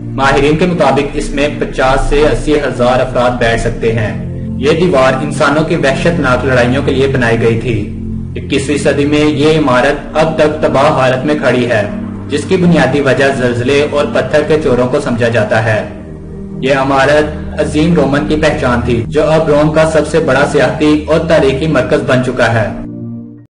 माहिरीन के मुताबिक इसमें 50 से 80 हजार अफराद बैठ सकते हैं। ये दीवार इंसानों की वहशतनाक लड़ाइयों के लिए बनाई गई थी। 21वीं सदी में ये इमारत अब तक तबाह हालत में खड़ी है, जिसकी बुनियादी वजह ज़लज़ले और पत्थर के चोरों को समझा जाता है। यह इमारत अजीम रोमन की पहचान थी, जो अब रोम का सबसे बड़ा सियाहती और तारीखी मरकज बन चुका है।